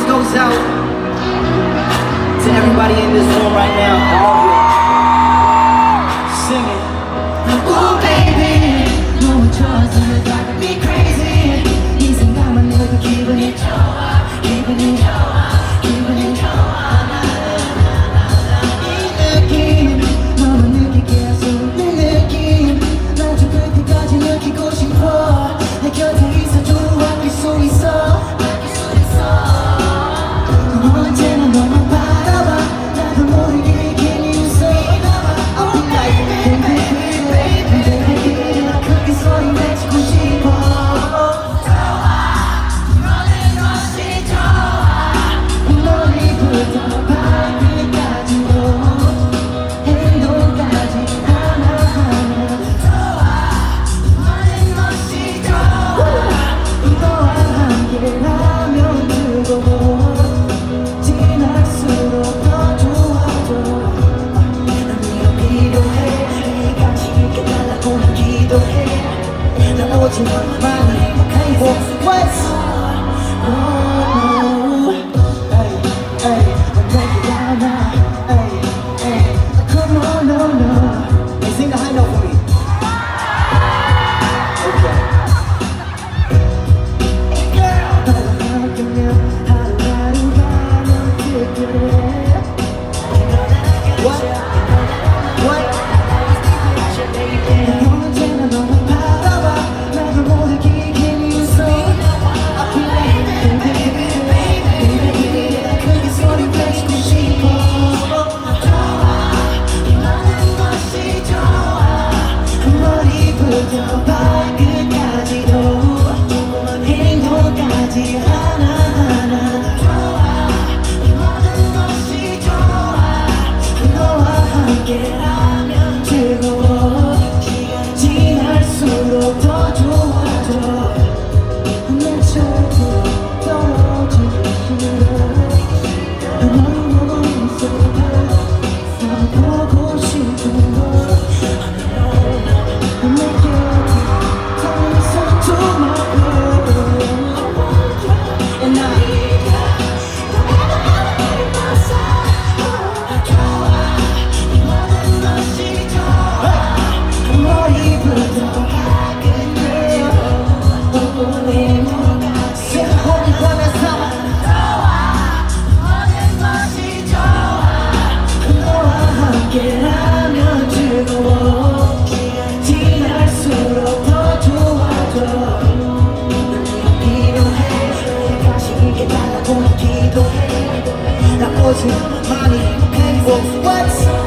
goes out to everybody in this room right now. All of you. Sing it. Oh baby, 너무 좋아서 널 drive me crazy. 이 생각만 해도 기분이 좋아, 기분이 좋아, 기분이 좋아. 이 느낌 너무 느끼게 해서 내 느낌 난 죽을 때까지 느끼고 싶어. 내 곁에 있어줘 아낄 수 있어. 언제나 너만 바라봐. 나도 모르게 can you say I'll be like baby baby baby 나 크게 소리 내치고 싶어. 좋아 너는 것이 좋아. 머리부터 발끝까지도 행동까지 하나하나 좋아 너는 것이 좋아. 너와 함께라면 뜨거워 지날수록 더 좋아져. 난 네가 필요해. 네가 지게 달라고 난 기도해. 난 오직 너만이 행복해. What's hey, hey, I'm breaking down now. Hey, hey, come on, no, no. Hey, sing the high note for me. Okay. Hey, girl. 바라보면 하루하루가 널 특별해. What? What? 언제나 너만 바라봐. 나도 모르게 can you say I feel like baby baby baby 나 크게 소리 내치고 싶어. 좋아 너는 것이 좋아. 머리부터 발끝까지도 행동까지 하나하나 좋아 너는 것이 좋아. 너와 함께라면 즐거워. 시간이 지날수록 더 좋아져. 내 절대 떨어지기 싫어. 너를 보고 있어. 나도 보고 싶은 걸. 내 곁에 더 있어줘 my girl. And 머리부터 발끝까지 생각하기 원해서 좋아 모든 것이 좋아. 너와 함께라면 즐거워. 지날수록 더 좋아져. 난 네가 필요해. 다시 있게 달라고 난 기도해. 나 오직 많이 행복. What's